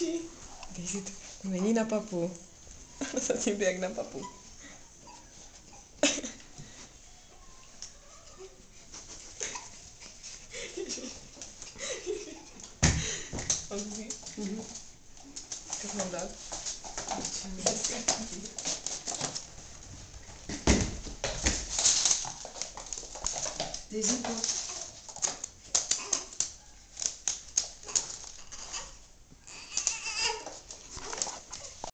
Daisy, to není na papu. Zatím jde jak na papu. Tak mám dát? Daisy,